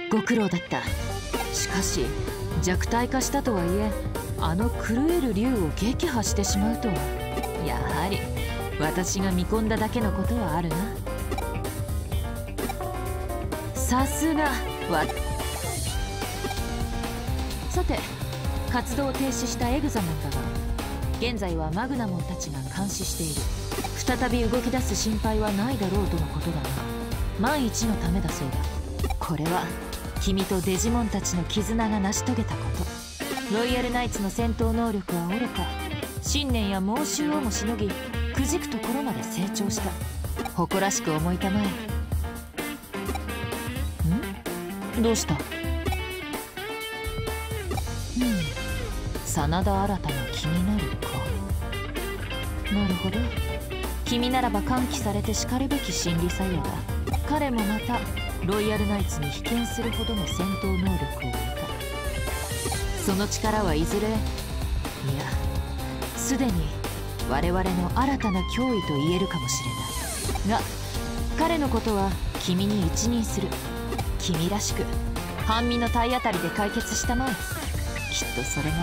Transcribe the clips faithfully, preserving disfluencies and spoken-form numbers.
ご苦労だった。しかし弱体化したとはいえ、あの狂える竜を撃破してしまうとは、やはり私が見込んだだけのことはあるな。さすがわ。さて、活動を停止したエグザモンだが、現在はマグナモンたちが監視している。再び動き出す心配はないだろうとのことだが、万一のためだそうだ。これは君とデジモンたちの絆が成し遂げたこと。ロイヤルナイツの戦闘能力はおろか、信念や猛襲をもしのぎ、くじくところまで成長した。誇らしく思いたまえ。ん？どうした？うん、真田新が気になるか。なるほど。君ならば喚起されてしかるべき心理作用だ。彼もまたロイヤルナイツに被験するほどの戦闘能力を得た。その力はいずれ、いやすでに我々の新たな脅威と言えるかもしれないが、彼のことは君に一任する。君らしく半身の体当たりで解決したまえ。きっとそれが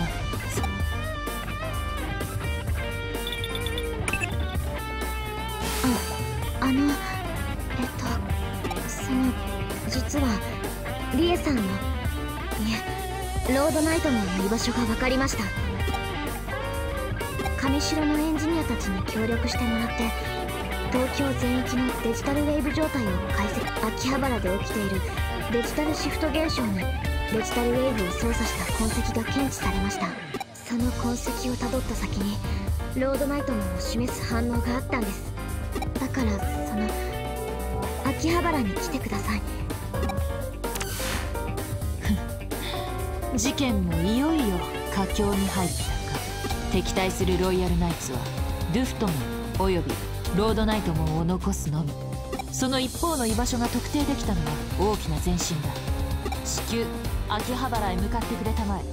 あのえっとその実はリエさんの、いえロードナイトマンの居場所が分かりました。上城のエンジニアたちに協力してもらって、東京全域のデジタルウェーブ状態を解析。秋葉原で起きているデジタルシフト現象にデジタルウェーブを操作した痕跡が検知されました。その痕跡をたどった先にロードナイトマンを示す反応があったんです。だからその秋葉原に来てください。 事件もいよいよ佳境に入ったか。敵対するロイヤルナイツはルフトモンおよびロードナイトモンを残すのみ。その一方の居場所が特定できたのは大きな前進だ。至急秋葉原へ向かってくれたまえ。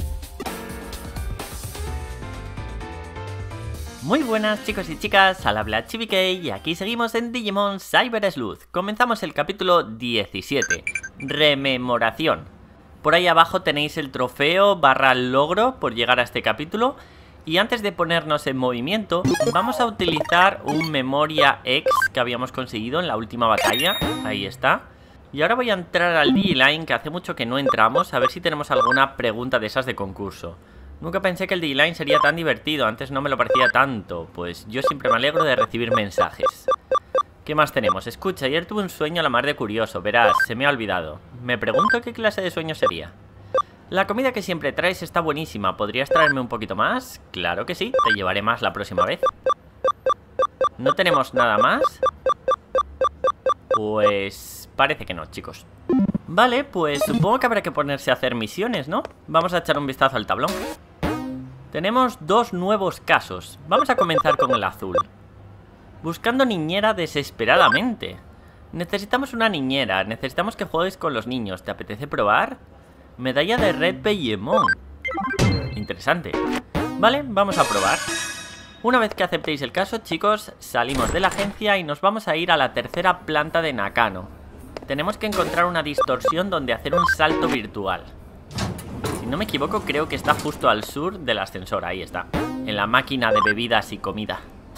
Muy buenas chicos y chicas, al habla Chibi-Key y aquí seguimos en Digimon Cyber Sleuth. Comenzamos el capítulo diecisiete, Rememoración. Por ahí abajo tenéis el trofeo barra logro por llegar a este capítulo. Y antes de ponernos en movimiento, vamos a utilizar un Memoria X que habíamos conseguido en la última batalla. Ahí está. Y ahora voy a entrar al Digiline, que hace mucho que no entramos, a ver si tenemos alguna pregunta de esas de concurso. Nunca pensé que el Digiline sería tan divertido, antes no me lo parecía tanto. Pues yo siempre me alegro de recibir mensajes. ¿Qué más tenemos? Escucha, ayer tuve un sueño a la mar de curioso, verás, se me ha olvidado. Me pregunto qué clase de sueño sería. La comida que siempre traes está buenísima, ¿podrías traerme un poquito más? Claro que sí, te llevaré más la próxima vez. ¿No tenemos nada más? Pues parece que no, chicos. Vale, pues supongo que habrá que ponerse a hacer misiones, ¿no? Vamos a echar un vistazo al tablón. Tenemos dos nuevos casos. Vamos a comenzar con el azul. Buscando niñera desesperadamente. Necesitamos una niñera, necesitamos que juegues con los niños. ¿Te apetece probar? Medalla de Red Bellemont. Interesante. Vale, vamos a probar. Una vez que aceptéis el caso, chicos, salimos de la agencia y nos vamos a ir a la tercera planta de Nakano. Tenemos que encontrar una distorsión donde hacer un salto virtual. Si no me equivoco, creo que está justo al sur del ascensor. Ahí está, en la máquina de bebidas y comida.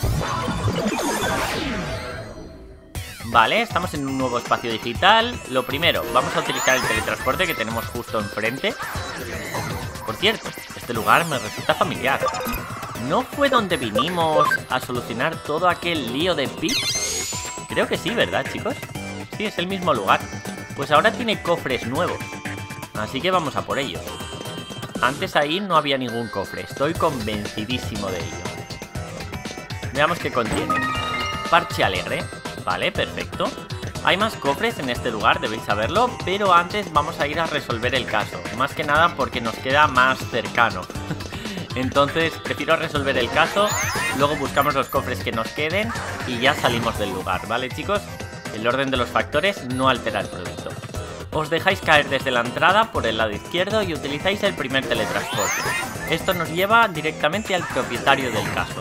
Vale, estamos en un nuevo espacio digital. Lo primero, vamos a utilizar el teletransporte que tenemos justo enfrente. Por cierto, este lugar me resulta familiar. ¿No fue donde vinimos a solucionar todo aquel lío de Pip? Creo que sí, ¿verdad, chicos? Sí, es el mismo lugar. Pues ahora tiene cofres nuevos, así que vamos a por ellos. Antes ahí no había ningún cofre, estoy convencidísimo de ello. Veamos qué contiene. Parche alegre. Vale, perfecto. Hay más cofres en este lugar, debéis saberlo, pero antes vamos a ir a resolver el caso. Más que nada porque nos queda más cercano. Entonces prefiero resolver el caso, luego buscamos los cofres que nos queden y ya salimos del lugar, ¿vale, chicos? El orden de los factores no altera el producto. Os dejáis caer desde la entrada por el lado izquierdo y utilizáis el primer teletransporte. Esto nos lleva directamente al propietario del caso.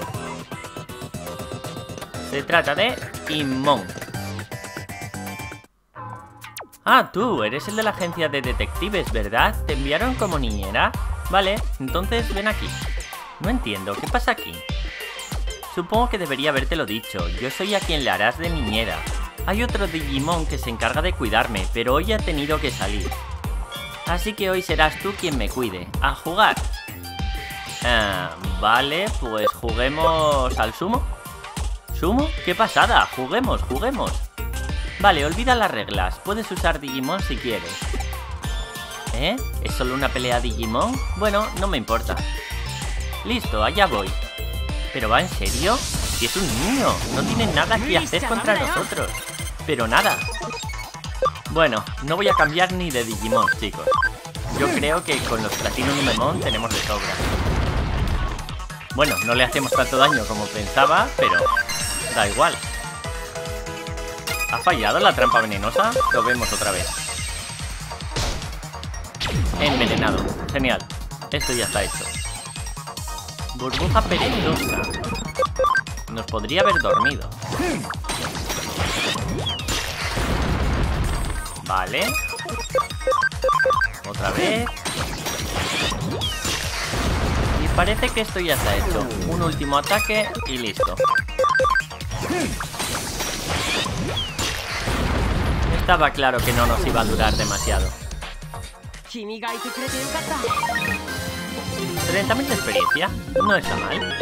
Se trata de Immon. Ah, tú, eres el de la agencia de detectives, ¿verdad? ¿Te enviaron como niñera? Vale, entonces ven aquí. No entiendo, ¿qué pasa aquí? Supongo que debería habértelo dicho, yo soy a quien le harás de niñera. Hay otro Digimon que se encarga de cuidarme, pero hoy ha tenido que salir. Así que hoy serás tú quien me cuide. ¡A jugar! Ah, vale, pues juguemos al sumo. ¿Sumo? ¡Qué pasada! Juguemos, juguemos. Vale, olvida las reglas. Puedes usar Digimon si quieres. ¿Eh? ¿Es solo una pelea Digimon? Bueno, no me importa. Listo, allá voy. ¿Pero va en serio? Si es un niño, no tiene nada que hacer contra nosotros. Pero nada. Bueno, no voy a cambiar ni de Digimon, chicos. Yo creo que con los Platinum Numemon tenemos de sobra. Bueno, no le hacemos tanto daño como pensaba, pero da igual. ¿Ha fallado la trampa venenosa? Lo vemos otra vez. Envenenado. Genial. Esto ya está hecho. Burbuja perezosa. Nos podría haber dormido. Vale. Otra vez. Y parece que esto ya está hecho. Un último ataque y listo. Estaba claro que no nos iba a durar demasiado. treinta mil de experiencia. No está mal.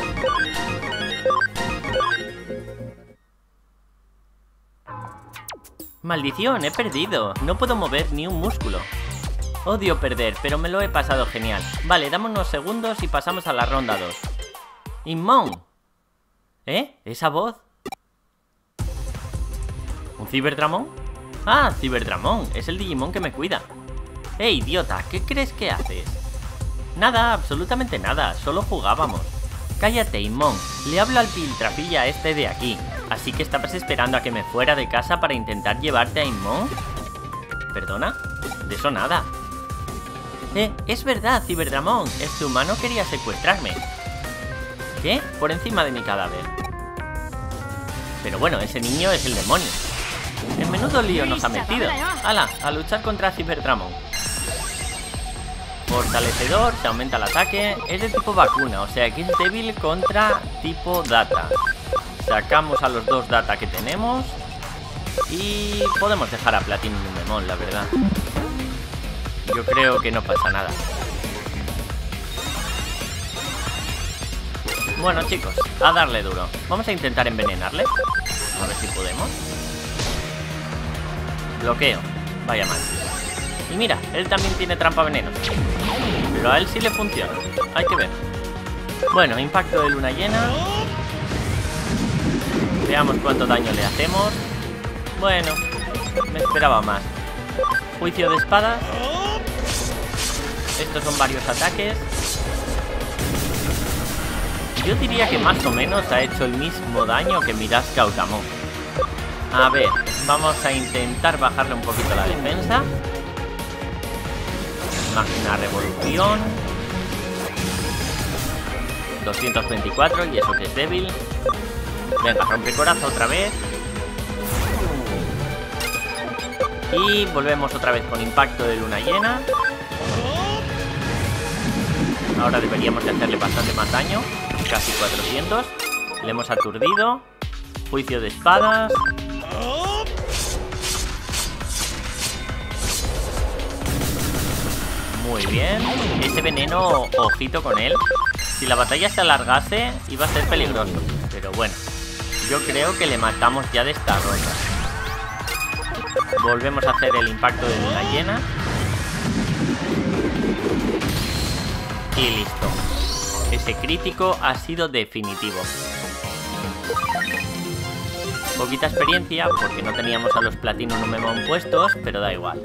Maldición, he perdido. No puedo mover ni un músculo. Odio perder, pero me lo he pasado genial. Vale, dame unos segundos y pasamos a la ronda dos. Inmon. ¿Eh? ¿Esa voz? ¿Un Cyberdramon? Ah, Cyberdramon. Es el Digimon que me cuida. ¡Eh, idiota! ¿Qué crees que haces? Nada, absolutamente nada. Solo jugábamos. Cállate, Inmon. Le hablo al piltrafilla este de aquí. ¿Así que estabas esperando a que me fuera de casa para intentar llevarte a Inmon? ¿Perdona? De eso nada. Eh, es verdad, Cyberdramon. Este humano quería secuestrarme. ¿Qué? Por encima de mi cadáver. Pero bueno, ese niño es el demonio. En menudo lío nos ha metido. ¡Hala! A luchar contra Cyberdramon. Fortalecedor, se aumenta el ataque. Es de tipo vacuna, o sea que es débil contra tipo data. Sacamos a los dos data que tenemos. Y podemos dejar a Platinum Numemon, la verdad. Yo creo que no pasa nada. Bueno, chicos, a darle duro. Vamos a intentar envenenarle. A ver si podemos. Bloqueo. Vaya mal. Y mira, él también tiene trampa veneno. Pero a él sí le funciona. Hay que ver. Bueno, impacto de luna llena. Veamos cuánto daño le hacemos. Bueno, me esperaba más. Juicio de espadas. Estos son varios ataques. Yo diría que más o menos ha hecho el mismo daño que Miras Gautamon. A ver, vamos a intentar bajarle un poquito la defensa. Máquina revolución. doscientos veinticuatro, y eso que es débil. Venga, rompecorazo otra vez. Y volvemos otra vez con impacto de luna llena. Ahora deberíamos de hacerle bastante más daño. Casi cuatrocientos. Le hemos aturdido. Juicio de espadas. Muy bien. Ese veneno, ojito con él. Si la batalla se alargase, iba a ser peligroso. Pero bueno, yo creo que le matamos ya de esta ronda. Volvemos a hacer el impacto de luna llena. Y listo. Ese crítico ha sido definitivo. Poquita experiencia porque no teníamos a los Platinum Numemon puestos, pero da igual.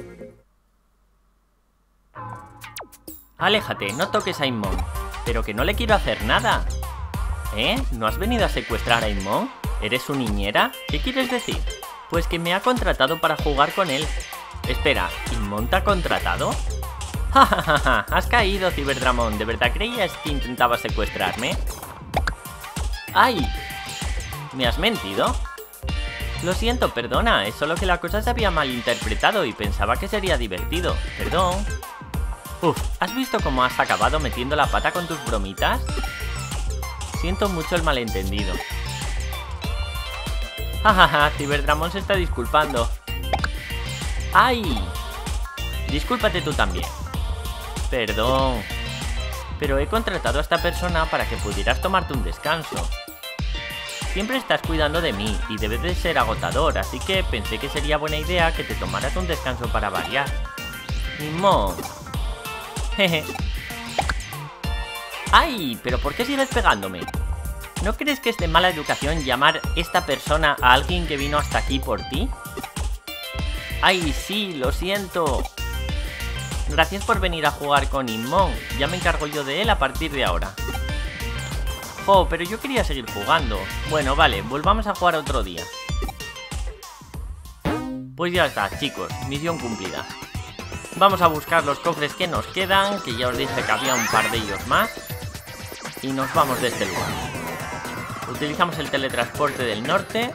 Aléjate, no toques a Inmon. Pero que no le quiero hacer nada. ¿Eh? ¿No has venido a secuestrar a Inmon? ¿Eres su niñera? ¿Qué quieres decir? Pues que me ha contratado para jugar con él. Espera, ¿Inmon te ha contratado? ¡Ja, ja, ja, ja! Has caído, Cyberdramon. ¿De verdad creías que intentaba secuestrarme? ¡Ay! ¿Me has mentido? Lo siento, perdona, es solo que la cosa se había malinterpretado y pensaba que sería divertido. Perdón. Uf, ¿has visto cómo has acabado metiendo la pata con tus bromitas? Siento mucho el malentendido. Jajaja, Cyberdramon se está disculpando. ¡Ay! Discúlpate tú también. Perdón. Pero he contratado a esta persona para que pudieras tomarte un descanso. Siempre estás cuidando de mí y debe de ser agotador, así que pensé que sería buena idea que te tomaras un descanso para variar. Nimón. Jeje. ¡Ay! ¿Pero por qué sigues pegándome? ¿No crees que es de mala educación llamar esta persona a alguien que vino hasta aquí por ti? ¡Ay, sí! ¡Lo siento! Gracias por venir a jugar con Inmon. Ya me encargo yo de él a partir de ahora. Oh, pero yo quería seguir jugando. Bueno, vale, volvamos a jugar otro día. Pues ya está, chicos, misión cumplida. Vamos a buscar los cofres que nos quedan, que ya os dije que había un par de ellos más. Y nos vamos de este lugar. Utilizamos el teletransporte del norte.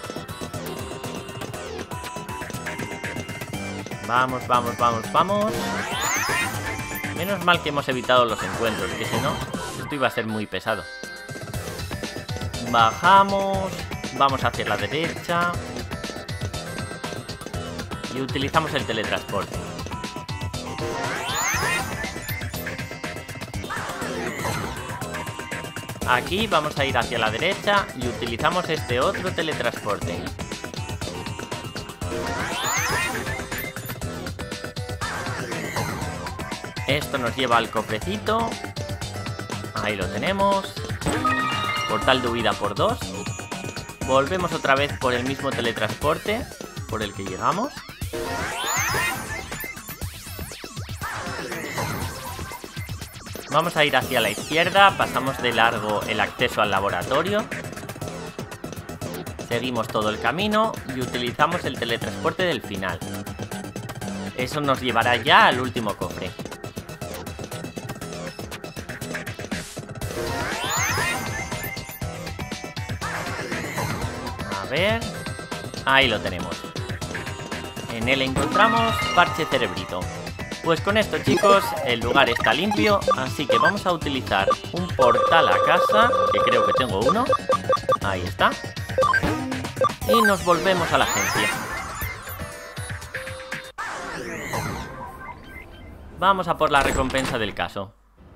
Vamos, vamos, vamos, vamos. Menos mal que hemos evitado los encuentros, que si no, esto iba a ser muy pesado. Bajamos. Vamos hacia la derecha. Y utilizamos el teletransporte. Aquí vamos a ir hacia la derecha y utilizamos este otro teletransporte. Esto nos lleva al cofrecito. Ahí lo tenemos. Portal de huida por dos. Volvemos otra vez por el mismo teletransporte por el que llegamos. Vamos a ir hacia la izquierda, pasamos de largo el acceso al laboratorio. Seguimos todo el camino y utilizamos el teletransporte del final. Eso nos llevará ya al último cofre. A ver... Ahí lo tenemos. En él encontramos parche cerebrito. Pues con esto, chicos, el lugar está limpio, así que vamos a utilizar un portal a casa, que creo que tengo uno. Ahí está. Y nos volvemos a la agencia. Vamos a por la recompensa del caso.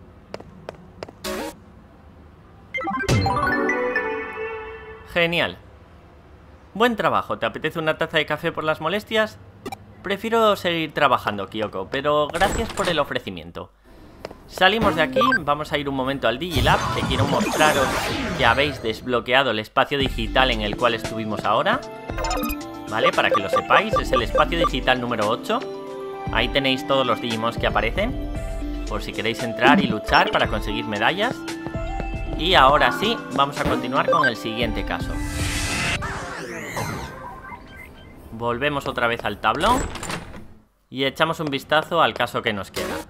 Genial. Buen trabajo. ¿Te apetece una taza de café por las molestias? Prefiero seguir trabajando, Kyoko, pero gracias por el ofrecimiento. Salimos de aquí, vamos a ir un momento al Digilab, que quiero mostraros que habéis desbloqueado el espacio digital en el cual estuvimos ahora. Vale, para que lo sepáis, es el espacio digital número ocho. Ahí tenéis todos los Digimons que aparecen, por si queréis entrar y luchar para conseguir medallas. Y ahora sí, vamos a continuar con el siguiente caso. Volvemos otra vez al tablón y echamos un vistazo al caso que nos queda.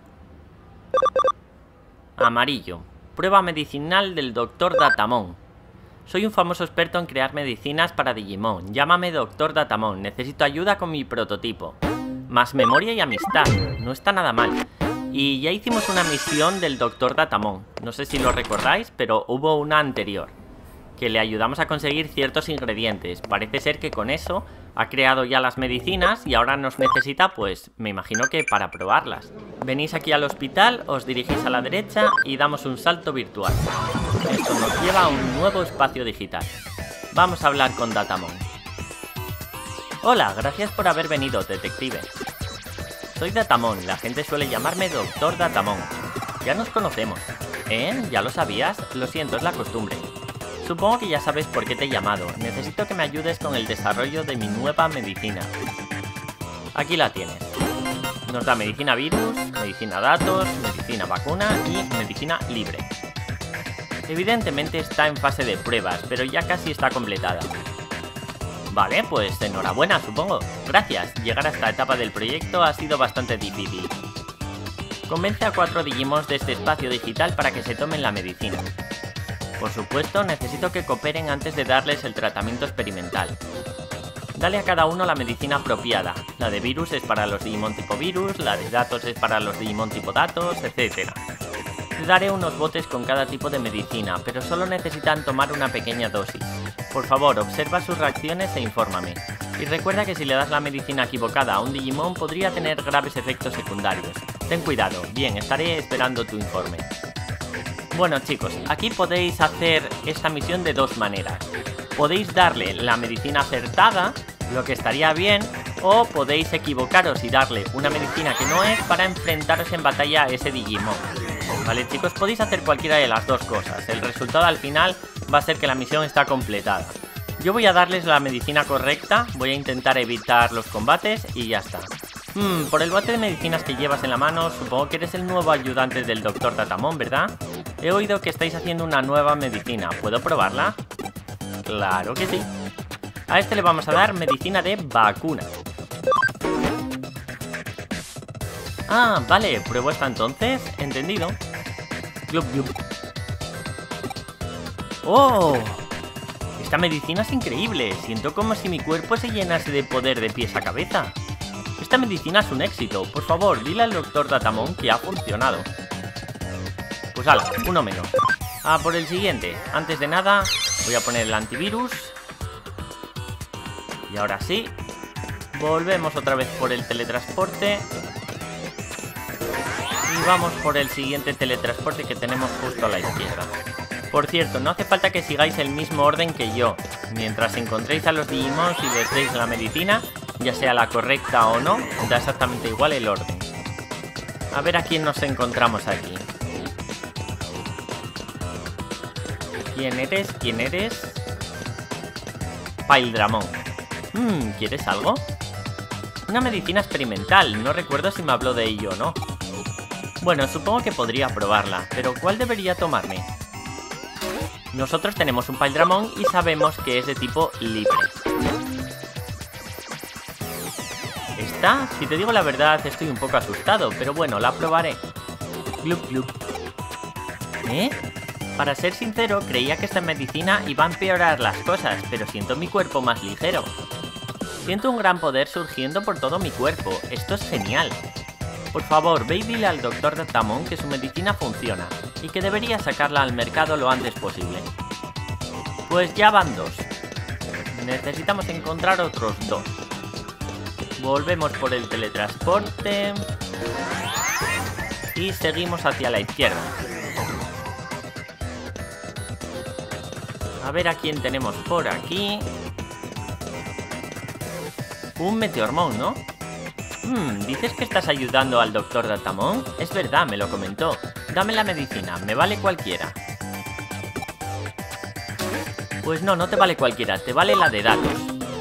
Amarillo. Prueba medicinal del doctor Datamon. Soy un famoso experto en crear medicinas para Digimon. Llámame doctor Datamon. Necesito ayuda con mi prototipo. Más memoria y amistad. No está nada mal. Y ya hicimos una misión del doctor Datamon. No sé si lo recordáis, pero hubo una anterior, que le ayudamos a conseguir ciertos ingredientes. Parece ser que con eso ha creado ya las medicinas y ahora nos necesita, pues, me imagino que para probarlas. Venís aquí al hospital, os dirigís a la derecha y damos un salto virtual. Esto nos lleva a un nuevo espacio digital. Vamos a hablar con Datamon. Hola, gracias por haber venido, detective. Soy Datamon, la gente suele llamarme doctor Datamon. Ya nos conocemos. ¿Eh? ¿Ya lo sabías? Lo siento, es la costumbre. Supongo que ya sabes por qué te he llamado. Necesito que me ayudes con el desarrollo de mi nueva medicina. Aquí la tienes. Nos da medicina virus, medicina datos, medicina vacuna y medicina libre. Evidentemente está en fase de pruebas, pero ya casi está completada. Vale, pues enhorabuena, supongo. Gracias. Llegar a esta etapa del proyecto ha sido bastante difícil. Convence a cuatro Digimons de este espacio digital para que se tomen la medicina. Por supuesto, necesito que cooperen antes de darles el tratamiento experimental. Dale a cada uno la medicina apropiada. La de virus es para los Digimon tipo virus, la de datos es para los Digimon tipo datos, etcétera. Te daré unos botes con cada tipo de medicina, pero solo necesitan tomar una pequeña dosis. Por favor, observa sus reacciones e infórmame. Y recuerda que si le das la medicina equivocada a un Digimon podría tener graves efectos secundarios. Ten cuidado. Bien, estaré esperando tu informe. Bueno chicos, aquí podéis hacer esta misión de dos maneras. Podéis darle la medicina acertada, lo que estaría bien, o podéis equivocaros y darle una medicina que no es para enfrentaros en batalla a ese Digimon. Vale chicos, podéis hacer cualquiera de las dos cosas. El resultado al final va a ser que la misión está completada. Yo voy a darles la medicina correcta, voy a intentar evitar los combates y ya está. Hmm, por el bote de medicinas que llevas en la mano, supongo que eres el nuevo ayudante del doctor Datamon, ¿verdad? He oído que estáis haciendo una nueva medicina, ¿puedo probarla? Claro que sí. A este le vamos a dar medicina de vacuna. Ah, vale, pruebo esta entonces, entendido. Glub, glub. ¡Oh! Esta medicina es increíble, siento como si mi cuerpo se llenase de poder de pies a cabeza. Esta medicina es un éxito, por favor, dile al doctor Datamon que ha funcionado. Pues ala, uno menos. Ah, por el siguiente. Antes de nada, voy a poner el antivirus. Y ahora sí, volvemos otra vez por el teletransporte. Y vamos por el siguiente teletransporte que tenemos justo a la izquierda. Por cierto, no hace falta que sigáis el mismo orden que yo. Mientras encontréis a los Digimon y les deis la medicina, ya sea la correcta o no, da exactamente igual el orden. A ver a quién nos encontramos aquí. ¿Quién eres? ¿Quién eres? Paildramon. Hmm, ¿quieres algo? Una medicina experimental, no recuerdo si me habló de ello o no. Bueno, supongo que podría probarla, pero ¿cuál debería tomarme? Nosotros tenemos un Paildramon y sabemos que es de tipo libre. ¿Esta? Si te digo la verdad, estoy un poco asustado, pero bueno, la probaré. Glub, glub. ¿Eh? Para ser sincero, creía que esta medicina iba a empeorar las cosas, pero siento mi cuerpo más ligero. Siento un gran poder surgiendo por todo mi cuerpo, esto es genial. Por favor, ve y dile al doctor Datamon que su medicina funciona, y que debería sacarla al mercado lo antes posible. Pues ya van dos. Necesitamos encontrar otros dos. Volvemos por el teletransporte. Y seguimos hacia la izquierda. A ver a quién tenemos por aquí. Un Meteormon, ¿no? Hmm, ¿dices que estás ayudando al doctor Datamon? Es verdad, me lo comentó. Dame la medicina, me vale cualquiera. Pues no, no te vale cualquiera, te vale la de datos.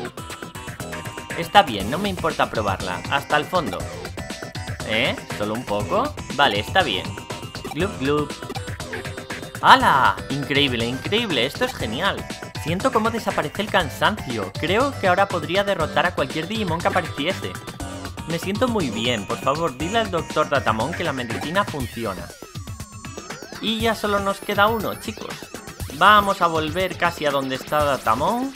Está bien, no me importa probarla. Hasta el fondo. ¿Eh? ¿Solo un poco? Vale, está bien. Glub, glub. ¡Hala! Increíble, increíble, esto es genial. Siento cómo desaparece el cansancio. Creo que ahora podría derrotar a cualquier Digimon que apareciese. Me siento muy bien, por favor, dile al doctor Datamon que la medicina funciona. Y ya solo nos queda uno, chicos. Vamos a volver casi a donde está Datamon.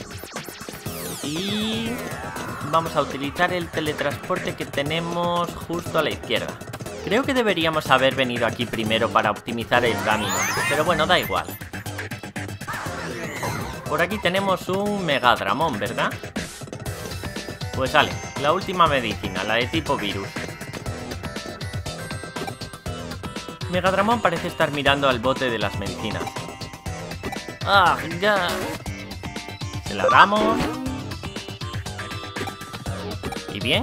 Y vamos a utilizar el teletransporte que tenemos justo a la izquierda. Creo que deberíamos haber venido aquí primero para optimizar el camino, pero bueno, da igual. Por aquí tenemos un Megadramon, ¿verdad? Pues sale, la última medicina, la de tipo virus. Megadramon parece estar mirando al bote de las medicinas. ¡Ah, ya! Se la damos. ¿Y bien?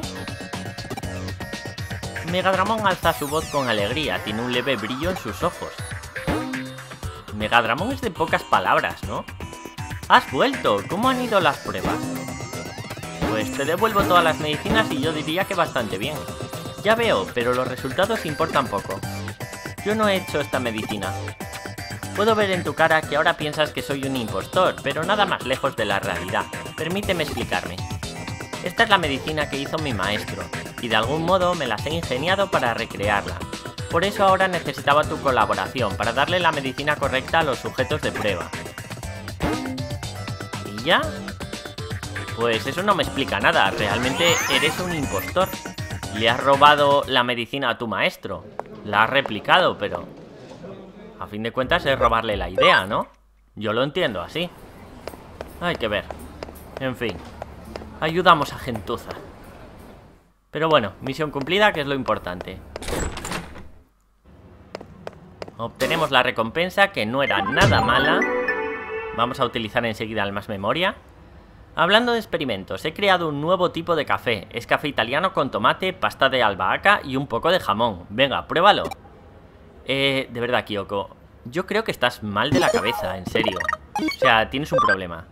Megadramon alza su voz con alegría, tiene un leve brillo en sus ojos. Megadramon es de pocas palabras, ¿no? ¡Has vuelto! ¿Cómo han ido las pruebas? Pues te devuelvo todas las medicinas y yo diría que bastante bien. Ya veo, pero los resultados importan poco. Yo no he hecho esta medicina. Puedo ver en tu cara que ahora piensas que soy un impostor, pero nada más lejos de la realidad. Permíteme explicarme. Esta es la medicina que hizo mi maestro, y de algún modo me las he ingeniado para recrearla. Por eso ahora necesitaba tu colaboración, para darle la medicina correcta a los sujetos de prueba. ¿Y ya? Pues eso no me explica nada. Realmente eres un impostor. Le has robado la medicina a tu maestro. La has replicado, pero... a fin de cuentas es robarle la idea, ¿no? Yo lo entiendo así. Hay que ver. En fin. Ayudamos a gentuza. Pero bueno, misión cumplida, que es lo importante. Obtenemos la recompensa, que no era nada mala. Vamos a utilizar enseguida el más memoria. Hablando de experimentos, he creado un nuevo tipo de café. Es café italiano con tomate, pasta de albahaca y un poco de jamón. Venga, pruébalo. Eh, de verdad, Kyoko, yo creo que estás mal de la cabeza, en serio. O sea, tienes un problema.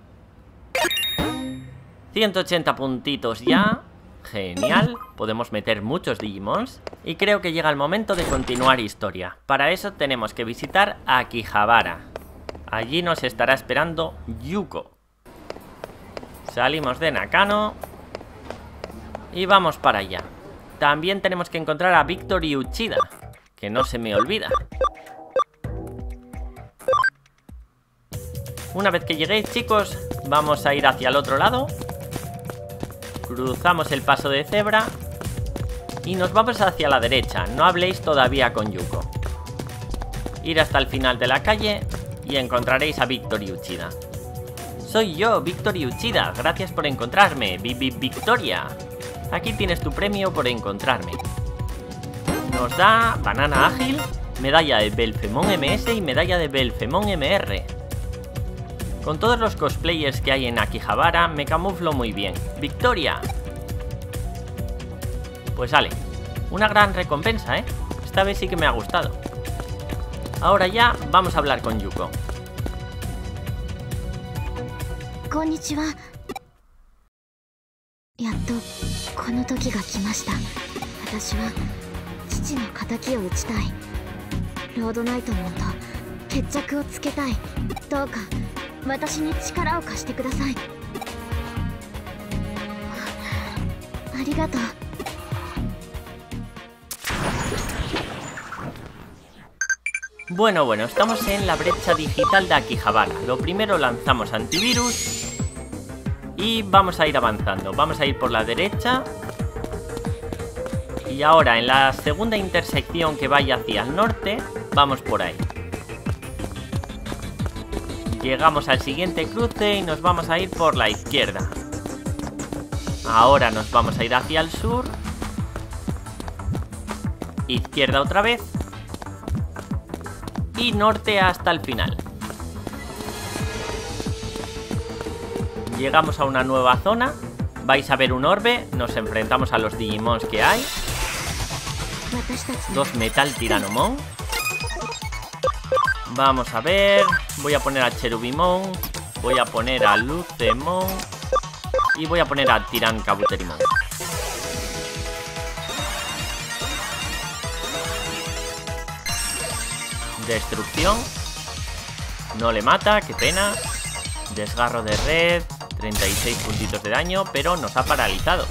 ciento ochenta puntitos ya. Genial. Podemos meter muchos Digimons. Y creo que llega el momento de continuar historia. Para eso tenemos que visitar a Akihabara. Allí nos estará esperando Yuko. Salimos de Nakano y vamos para allá. También tenemos que encontrar a Victory Uchida, que no se me olvida. Una vez que lleguéis, chicos, vamos a ir hacia el otro lado. Cruzamos el paso de cebra y nos vamos hacia la derecha. No habléis todavía con Yuko. Ir hasta el final de la calle y encontraréis a Victory Uchida. Soy yo, Victory Uchida. Gracias por encontrarme, Bibi Victoria. Aquí tienes tu premio por encontrarme. Nos da banana ágil, medalla de Belfemon M S y medalla de Belfemon M R. Con todos los cosplayers que hay en Akihabara me camuflo muy bien. ¡Victoria! Pues sale. Una gran recompensa, ¿eh? Esta vez sí que me ha gustado. Ahora ya vamos a hablar con Yuko. Konnichiwa. やっとこの時が来ました。私は父の仇を討ちたい。ロードナイトモンと決着をつけたい。どうか私に力を貸してください。ありがとう。 Bueno, bueno, estamos en la brecha digital de Akihabara. Lo primero lanzamos antivirus y vamos a ir avanzando. Vamos a ir por la derecha. Y ahora en la segunda intersección que vaya hacia el norte, vamos por ahí. Llegamos al siguiente cruce y nos vamos a ir por la izquierda. Ahora nos vamos a ir hacia el sur. Izquierda otra vez. Y norte hasta el final. Llegamos a una nueva zona. Vais a ver un orbe. Nos enfrentamos a los Digimons que hay. Dos Metal Tiranomon. Vamos a ver. Voy a poner a Cherubimon. Voy a poner a Lucemon. Y voy a poner a Tiran Kabuterimon. Destrucción. No le mata, qué pena. Desgarro de red. treinta y seis puntitos de daño, pero nos ha paralizado.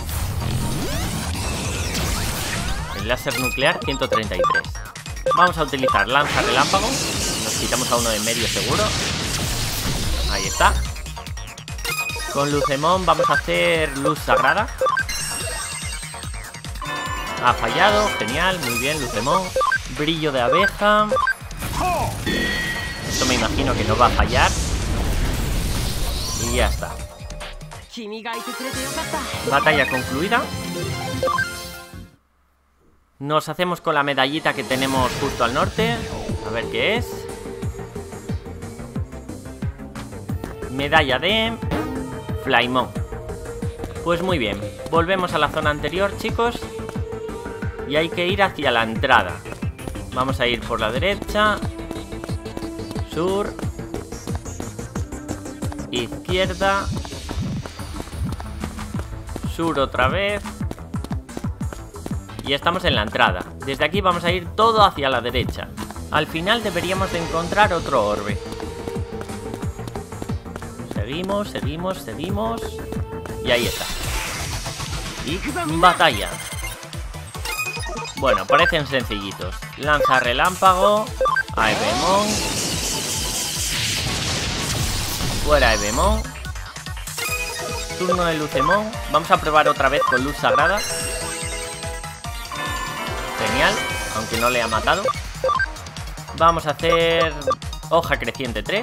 El láser nuclear ciento treinta y tres. Vamos a utilizar lanza relámpago. Nos quitamos a uno de medio seguro. Ahí está. Con Lucemon vamos a hacer luz sagrada. Ha fallado, genial, muy bien Lucemon. Brillo de abeja. Esto me imagino que no va a fallar. Y ya está. Batalla concluida. Nos hacemos con la medallita que tenemos justo al norte. A ver qué es. Medalla de Flymon. Pues muy bien. Volvemos a la zona anterior, chicos. Y hay que ir hacia la entrada. Vamos a ir por la derecha. Sur. Izquierda. Sur otra vez. Y estamos en la entrada. Desde aquí vamos a ir todo hacia la derecha. Al final deberíamos de encontrar otro orbe. Seguimos, seguimos, seguimos. Y ahí está. Y batalla. Bueno, parecen sencillitos. Lanza relámpago. Aebemon. Fuera Aebemon. turno de Lucemon. Vamos a probar otra vez con luz sagrada. Genial, aunque no le ha matado. Vamos a hacer hoja creciente tres.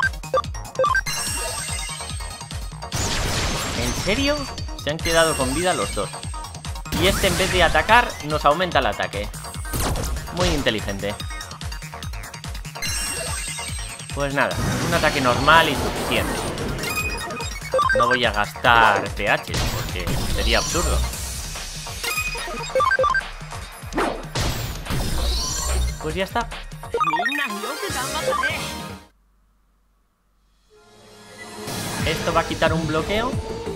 ¿En serio? Se han quedado con vida los dos. Y este, en vez de atacar, nos aumenta el ataque. Muy inteligente. Pues nada, un ataque normal y suficiente. No voy a gastar P H porque sería absurdo. Pues ya está. Esto va a quitar un bloqueo.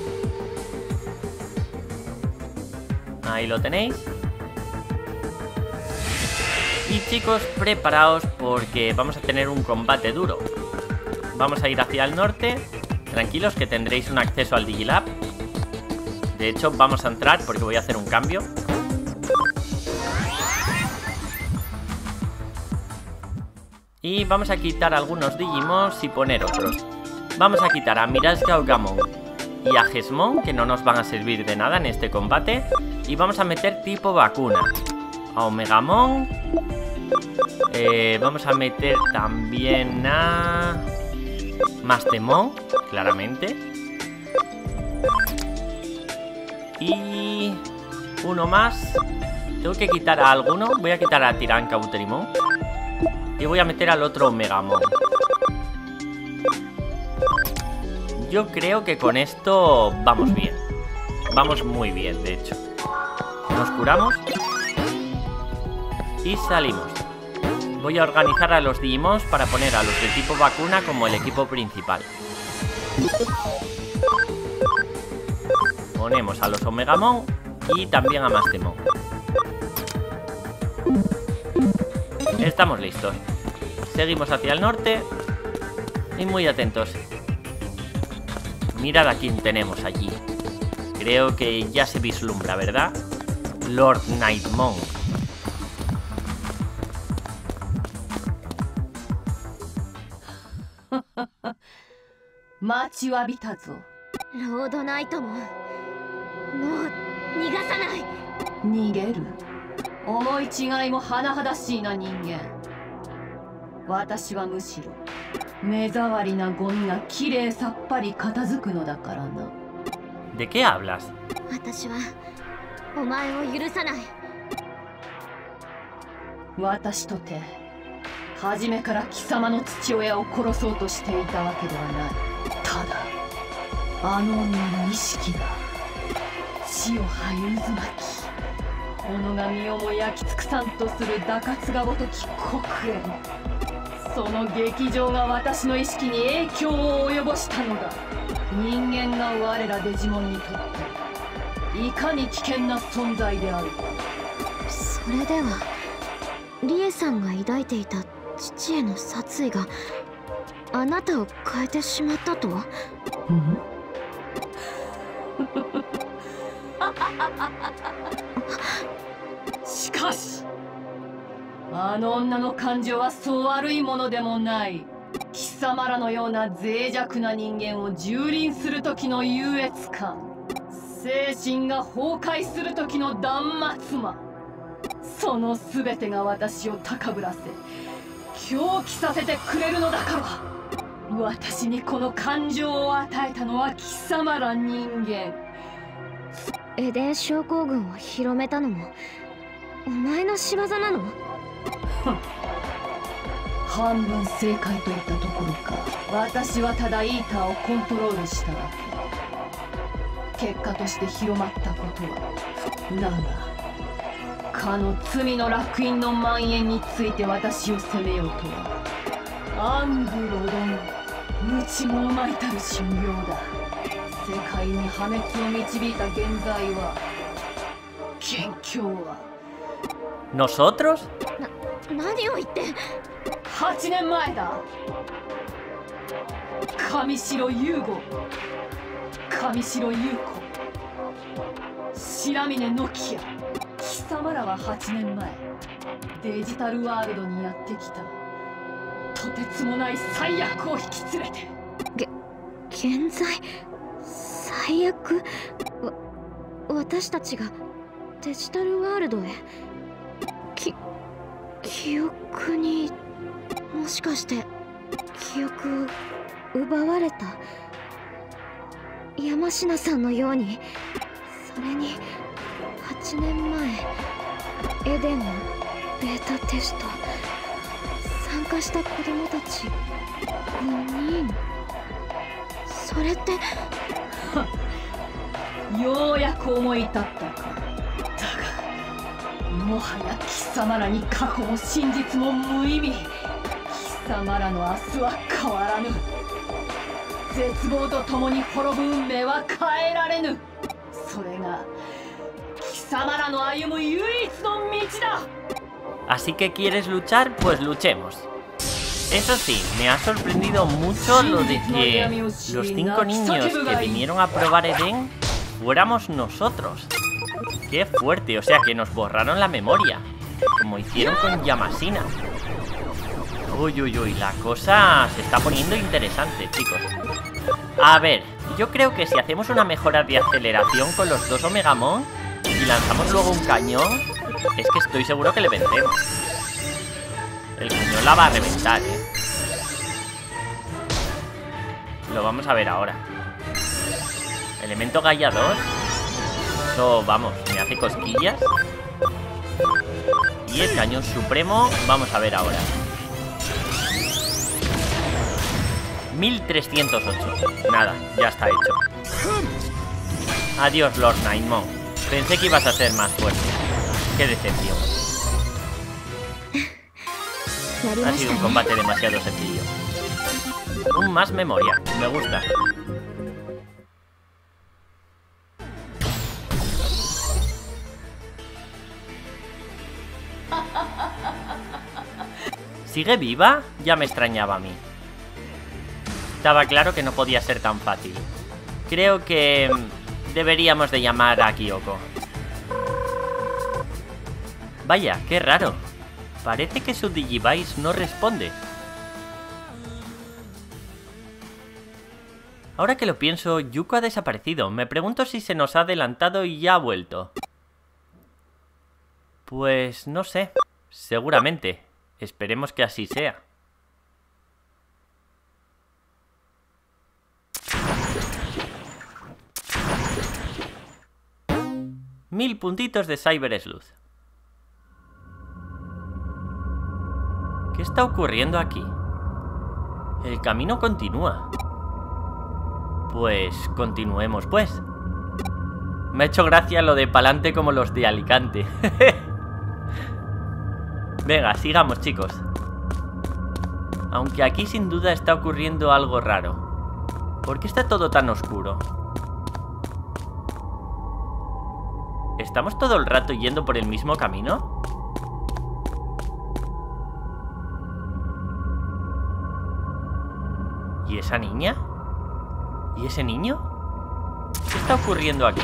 Ahí lo tenéis. Y chicos, preparaos porque vamos a tener un combate duro. Vamos a ir hacia el norte. Tranquilos que tendréis un acceso al Digilab. De hecho, vamos a entrar porque voy a hacer un cambio. Y vamos a quitar algunos Digimons y poner otros. Vamos a quitar a Mirage Gaugamon y a Gesmon, que no nos van a servir de nada en este combate. Y vamos a meter tipo vacuna a Omegamon. Eh, vamos a meter también a Mastemon, claramente. Y uno más. Tengo que quitar a alguno. Voy a quitar a Tirancauterimon. Y voy a meter al otro Omegamon. Yo creo que con esto vamos bien. Vamos muy bien, de hecho. Nos curamos. Y salimos. Voy a organizar a los Digimons para poner a los de tipo vacuna como el equipo principal. Ponemos a los Omegamon y también a Mastemon. Estamos listos. Seguimos hacia el norte. Y muy atentos. Mirad a quién tenemos allí. Creo que ya se vislumbra, ¿verdad? Lord Nightmon. Lord Nightmon. もう逃がさない。 逃げる。思い違いも甚だしいな人間。私はむしろ目障りなゴミがきれいさっぱり片付くのだからな。 ¿De qué hablas? 私はお前を許さない。 私とて初めから貴様の父親を殺そうとしていたわけではない。ただあの女の意識が血を這い渦巻き、己が身をも焼き尽くさんとする打滑がごとき黒煙、その劇場が私の意識に影響を及ぼしたのだ。人間が我らデジモンにとっていかに危険な存在であるか。 それではリエさんが抱いていた父への殺意があなたを変えてしまったとは？うん、 しかしあの女の感情はそう悪いものでもない。貴様らのような脆弱な人間を蹂躙する時の優越感、精神が崩壊する時の断末魔、その全てが私を高ぶらせ狂気させてくれるのだから。私にこの感情を与えたのは貴様ら人間。 エデン症候群を広めたのもお前の仕業なの？ 半分正解といったところか。私はただイーターをコントロールしただけ。結果として広まったことはだが、かの罪の烙印の蔓延について私を責めようとはアングロドン、無知もまいたる神妙だ。世界に破滅を導いた現在は、元凶は ¿Nosotros? な、何を言って。 はちねんまえだ。神城優吾、神城優子、白峰ノキア、貴様らははちねんまえデジタルワールドにやってきた。とてつもない災悪を引き連れて。 げ、現在災最悪。わ私たちがデジタルワールドへ。き記憶にもしかして記憶を奪われた。山科さんのように。それにはちねんまえエデンのベータテスト参加した子供たちごにん。それってようやく思い立ったか。だがもはや貴様らに過去も真実も無意味。貴様らの明日は変わらぬ。絶望とともに滅ぶ運命は変えられぬ。それが貴様らの歩む唯一の道だ。 Así que quieres luchar, pues luchemos. Eso sí, me ha sorprendido mucho lo de que los cinco niños que vinieron a probar Eden fuéramos nosotros. Qué fuerte, o sea que nos borraron la memoria, como hicieron con Yamashina. Uy, uy, uy, la cosa se está poniendo interesante, chicos. A ver, yo creo que si hacemos una mejora de aceleración con los dos Omegamon y lanzamos luego un cañón, es que estoy seguro que le vencemos. El cañón la va a reventar, ¿eh? Lo vamos a ver ahora. Elemento Gaia dos. Eso, vamos, me hace cosquillas. Y el cañón supremo, vamos a ver ahora. mil trescientos ocho. Nada, ya está hecho. Adiós, Lord Nightmon. Pensé que ibas a ser más fuerte. Qué decepción. Ha sido un combate demasiado sencillo. Un más memoria, me gusta. ¿Sigue viva? Ya me extrañaba a mí. Estaba claro que no podía ser tan fácil. Creo que deberíamos de llamar a Kyoko. Vaya, qué raro. Parece que su Digivice no responde. Ahora que lo pienso, Yuko ha desaparecido. Me pregunto si se nos ha adelantado y ya ha vuelto. Pues no sé. Seguramente. Esperemos que así sea. Mil puntitos de Cyber Sleuth. ¿Qué está ocurriendo aquí? El camino continúa. Pues continuemos, pues. Me ha hecho gracia lo de pa'lante como los de Alicante. Venga, sigamos, chicos. Aunque aquí sin duda está ocurriendo algo raro. ¿Por qué está todo tan oscuro? ¿Estamos todo el rato yendo por el mismo camino? ¿Y esa niña? ¿Y ese niño? ¿Qué está ocurriendo aquí?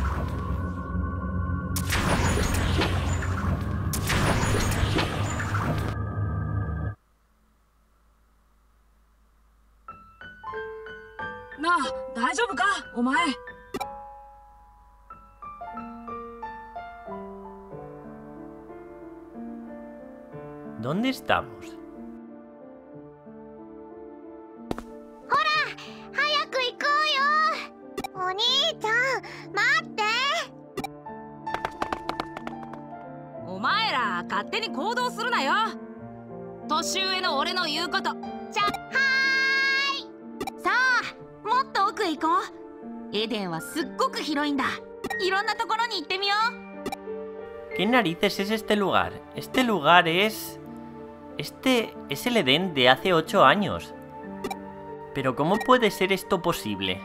¿Dónde estamos? ¿Qué narices es este lugar? Este lugar es... Este es el Edén de hace ocho años. Pero ¿cómo puede ser esto posible?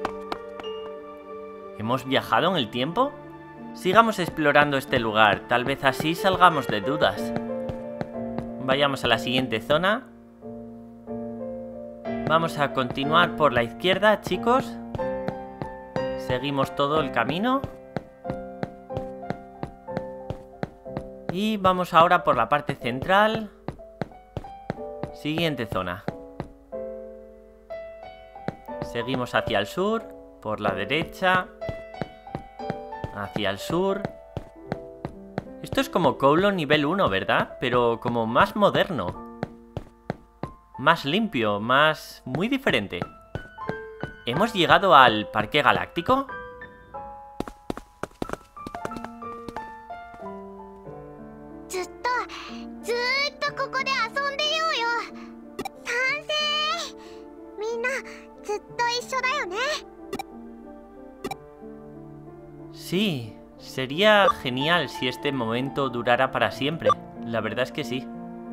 ¿Hemos viajado en el tiempo? Sigamos explorando este lugar, tal vez así salgamos de dudas. Vayamos a la siguiente zona. Vamos a continuar por la izquierda, chicos. Seguimos todo el camino. Y vamos ahora por la parte central. Siguiente zona. Seguimos hacia el sur. Por la derecha. Hacia el sur. Esto es como Kowloon nivel uno, ¿verdad? Pero como más moderno. Más limpio, más... muy diferente. ¿Hemos llegado al Parque Galáctico? Sí, sería genial si este momento durara para siempre. La verdad es que sí.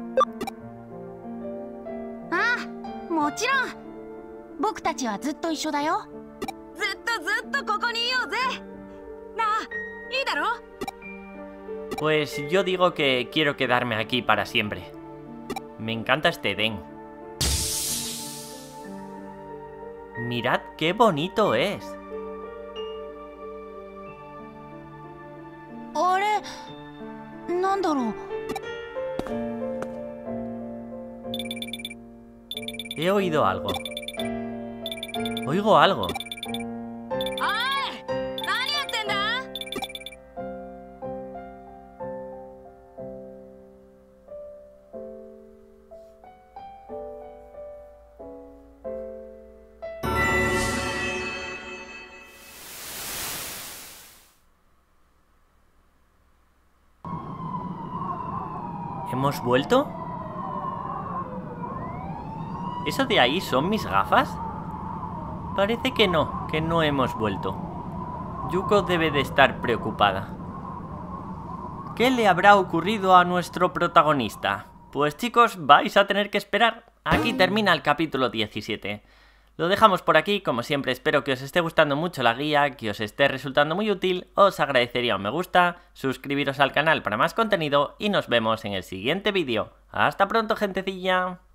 Ah, もちろん。僕たちはずっと一緒だよ。 ずっとずっとここにいようぜ。なあ、いいだろ? Pues yo digo que quiero quedarme aquí para siempre. Me encanta este Eden. Mirad qué bonito es. あれ、なんだろう。 He oído algo. Oigo algo. おい、何やってんだ? ¿Hemos vuelto? ¿Eso de ahí son mis gafas? Parece que no, que no hemos vuelto. Yuko debe de estar preocupada. ¿Qué le habrá ocurrido a nuestro protagonista? Pues chicos, vais a tener que esperar. Aquí termina el capítulo diecisiete. Lo dejamos por aquí, como siempre espero que os esté gustando mucho la guía, que os esté resultando muy útil, os agradecería un me gusta, suscribiros al canal para más contenido y nos vemos en el siguiente vídeo. ¡Hasta pronto, gentecilla!